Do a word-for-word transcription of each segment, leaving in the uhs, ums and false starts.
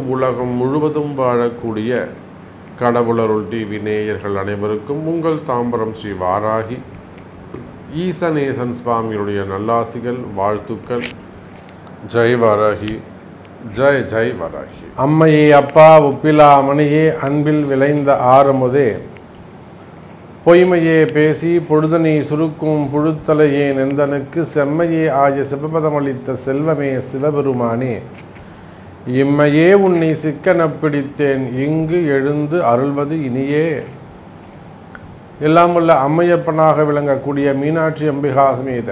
உலகம் முழுவதும் வாழக்கூடிய கடவுளருள் டிவி நேயர்கள் அனைவருக்கும் உங்கள் தாம்பரம் ஸ்ரீ வாராகி ஈசநேசன் சுவாமியுடைய நல்லாசிகள், வாழ்த்துக்கள். ஜெய் வாராகி, ஜெய் ஜெய் வாராகி. அம்மையே, அப்பா, உப்பிலா மணியே, அன்பில் விளைந்த ஆரமுதே, பொய்மையே பேசி பொழுதனை சுருக்கும் புழுத்தலையே நெந்தனுக்கு செம்மையே ஆய சிவபதமளித்த செல்வமே சிவபெருமானே, இம்மையே உன்னை சிக்கன பிடித்தேன், இங்கு எழுந்து அருள்வது இனியே. எல்லாம் உள்ள அம்மையப்பனாக விளங்கக்கூடிய மீனாட்சி அம்பிகா சமேத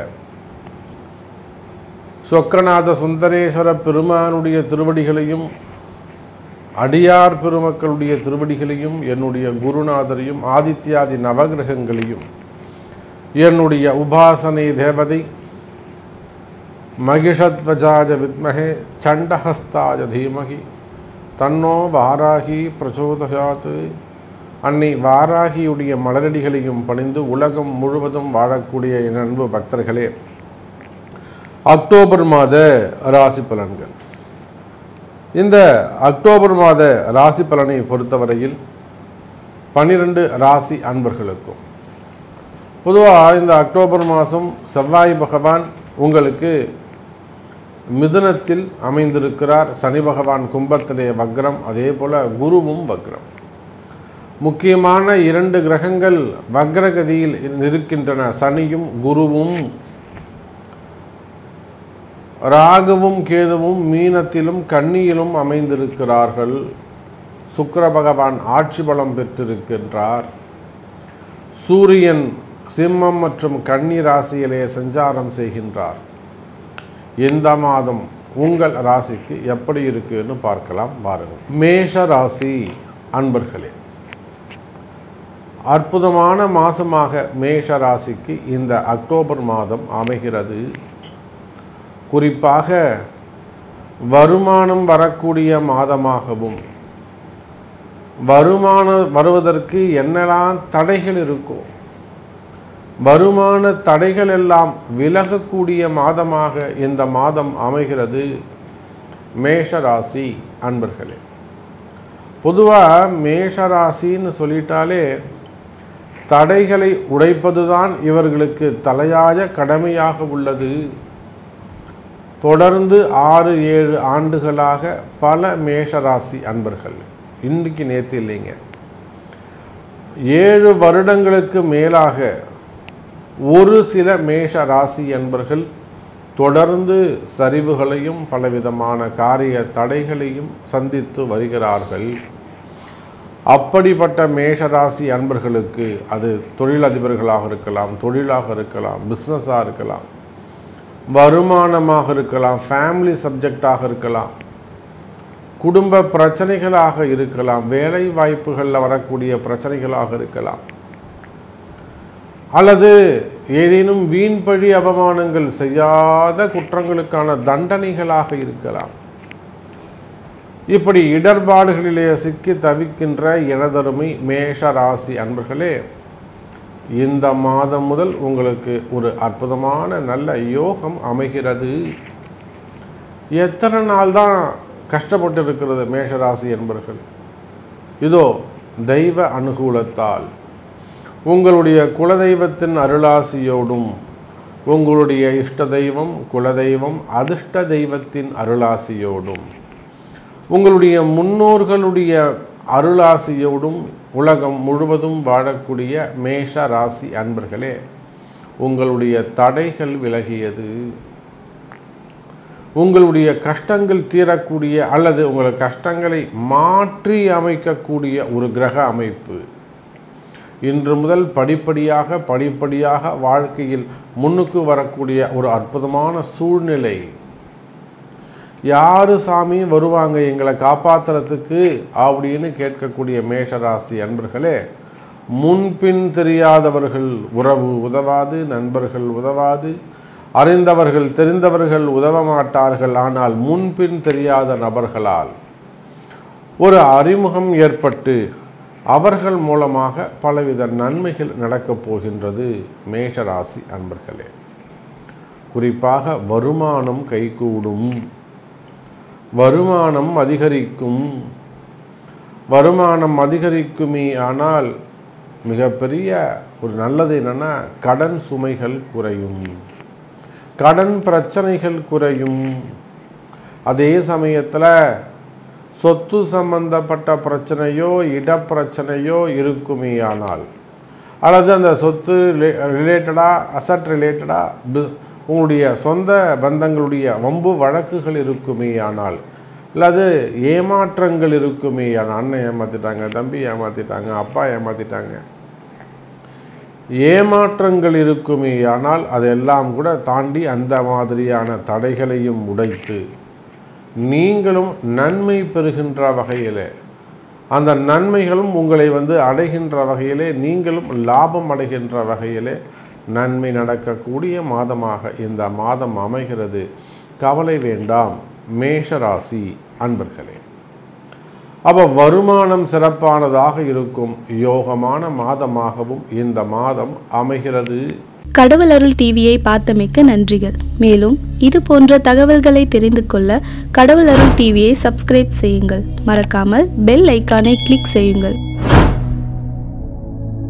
சொக்கநாத சுந்தரேஸ்வர பெருமானுடைய திருவடிகளையும் அடியார் பெருமக்களுடைய திருவடிகளையும் என்னுடைய குருநாதரையும் ஆதித்யாதி நவகிரகங்களையும் என்னுடைய உபாசனை தேவதை மகிஷத்வஜாஜ வித்மஹே சண்டஹஸ்தாஜ தீமகி தன்னோ வாராகி பிரச்சோதயாத். அன்னை வாராகியுடைய மலரடிகளையும் பணிந்து உலகம் முழுவதும் வாழக்கூடிய என் அன்பு பக்தர்களே, அக்டோபர் மாத ராசி பலன்கள். இந்த அக்டோபர் மாத ராசி பலனை பொறுத்தவரையில் பன்னிரண்டு ராசி அன்பர்களுக்கும் பொதுவாக இந்த அக்டோபர் மாதம் செவ்வாய் பகவான் உங்களுக்கு மிதுனத்தில் அமைந்திருக்கிறார். சனி பகவான் கும்பத்திலே வக்ரம், அதே போல் குருவும் வக்ரம். முக்கியமான இரண்டு கிரகங்கள் வக்ரகதியில் இருக்கின்றன. சனியும் குருவும். ராகுவும் கேதுவும் மீனத்திலும் கன்னியிலும் அமைந்திருக்கிறார்கள். சுக்கிர பகவான் ஆட்சி பலம் பெற்றிருக்கின்றார். சூரியன் சிம்மம் மற்றும் கன்னி ராசியிலே சஞ்சாரம் செய்கின்றார். இந்த மாதம் உங்கள் ராசிக்கு எப்படி இருக்குன்னு பார்க்கலாம் பாருங்கள். மேஷ ராசி அன்பர்களே, அற்புதமான மாதமாக மேஷ ராசிக்கு இந்த அக்டோபர் மாதம் அமைகிறது. குறிப்பாக வருமானம் வரக்கூடிய மாதமாகவும், வருமானம் வருவதற்கு என்னெல்லாம் தடைகள் இருக்கோ வருமான தடைகள் எல்லாம் விலகக்கூடிய மாதமாக இந்த மாதம் அமைகிறது மேஷ ராசி அன்பர்களே. பொதுவாக மேஷ ராசின்னு சொல்லிட்டாலே தடைகளை உடைப்பதுதான் இவர்களுக்கு தலையாய கடமையாக உள்ளது. தொடர்ந்து ஆறு ஏழு ஆண்டுகளாக பல மேஷராசி அன்பர்கள், இன்றைக்கு நேற்று இல்லைங்க, ஏழு வருடங்களுக்கு மேலாக ஒரு சில மேஷ ராசி அன்பர்கள் தொடர்ந்து சரிவுகளையும் பலவிதமான காரிய தடைகளையும் சந்தித்து வருகிறார்கள். அப்படிப்பட்ட மேஷராசி அன்பர்களுக்கு அது தொழிலதிபர்களாக இருக்கலாம், தொழிலாக இருக்கலாம், பிஸ்னஸாக இருக்கலாம், வருமானமாக இருக்கலாம், ஃபேமிலி சப்ஜெக்டாக இருக்கலாம், குடும்ப பிரச்சனைகளாக இருக்கலாம், வேலை வாய்ப்புகளில் வரக்கூடிய பிரச்சனைகளாக இருக்கலாம், அல்லது ஏதேனும் வீண்பழி அவமானங்கள் செய்யாத குற்றங்களுக்கான தண்டனைகளாக இருக்கலாம். இப்படி இடர்பாடுகளிலே சிக்கி தவிக்கின்ற எனதருமை மேஷ ராசி அன்பர்களே, இந்த மாதம் முதல் உங்களுக்கு ஒரு அற்புதமான நல்ல யோகம் அமைகிறது. எத்தனை நாள் தான் கஷ்டப்பட்டு இருக்கிறது மேஷராசி என்பர்கள்? இதோ தெய்வ அனுகூலத்தால் உங்களுடைய குலதெய்வத்தின் அருளாசியோடும், உங்களுடைய இஷ்ட தெய்வம், குலதெய்வம், அதிர்ஷ்ட தெய்வத்தின் அருளாசியோடும், உங்களுடைய முன்னோர்களுடைய அருளாசியோடும் உலகம் முழுவதும் வாழக்கூடிய மேஷ ராசி அன்பர்களே, உங்களுடைய தடைகள் விலகியது. உங்களுடைய கஷ்டங்கள் தீரக்கூடிய அல்லது உங்கள் கஷ்டங்களை மாற்றி அமைக்கக்கூடிய ஒரு கிரக அமைப்பு இன்று முதல் படிப்படியாக படிப்படியாக வாழ்க்கையில் முன்னுக்கு வரக்கூடிய ஒரு அற்புதமான சூழ்நிலை. யாரு சாமி வருவாங்க எங்களை காப்பாற்றுறதுக்கு அப்படின்னு கேட்கக்கூடிய மேஷராசி அன்பர்களே, முன்பின் தெரியாதவர்கள் உறவு உதவாது, நண்பர்கள் உதவாது, அறிந்தவர்கள் தெரிந்தவர்கள் உதவ மாட்டார்கள். ஆனால் முன்பின் தெரியாத நபர்களால் ஒரு அறிமுகம் ஏற்பட்டு அவர்கள் மூலமாக பலவித நன்மைகள் நடக்கப் போகின்றது மேஷராசி அன்பர்களே. குறிப்பாக வருமானம் கைகூடும். வருமானம் அதிகரிக்கும். வருமானம் அதிகரிக்குமே ஆனால் மிகப்பெரிய ஒரு நல்லது என்னென்னா கடன் சுமைகள் குறையும், கடன் பிரச்சனைகள் குறையும். அதே சமயத்தில் சொத்து சம்பந்தப்பட்ட பிரச்சனையோ இடப்பிரச்சனையோ இருக்குமே ஆனால், அல்லது அந்த சொத்து ரிலேட்டடாக அசட் ரிலேட்டடாக உங்களுடைய சொந்த பந்தங்களுடைய வம்பு வழக்குகள் இருக்குமே ஆனால், அல்லது ஏமாற்றங்கள் இருக்குமே ஆனால், அண்ணன் ஏமாற்றிட்டாங்க, தம்பி ஏமாற்றிட்டாங்க, அப்பா ஏமாற்றிட்டாங்க, ஏமாற்றங்கள் இருக்குமே ஆனால் அதெல்லாம் கூட தாண்டி அந்த மாதிரியான தடைகளையும் உடைத்து நீங்களும் நன்மை பெறுகின்ற வகையில், அந்த நன்மைகளும் உங்களை வந்து அடைகின்ற வகையிலே, நீங்களும் லாபம் அடைகின்ற வகையிலே நன்மை நடக்கக்கூடிய மாதமாக இந்த மாதம் அமைகிறது. கவலை வேண்டாம் மேஷராசி அன்பர்களே. அப்போ வருமானம் சிறப்பானதாக இருக்கும், யோகமான மாதமாகவும் இந்த மாதம் அமைகிறது. கடவுள் அருள் டிவியை பார்த்தமைக்கு நன்றிகள். மேலும் இது போன்ற தகவல்களை தெரிந்து கொள்ள கடவுள் அருள் டிவியை சப்ஸ்கிரைப் செய்யுங்கள். மறக்காமல் பெல் ஐக்கானை கிளிக் செய்யுங்கள்.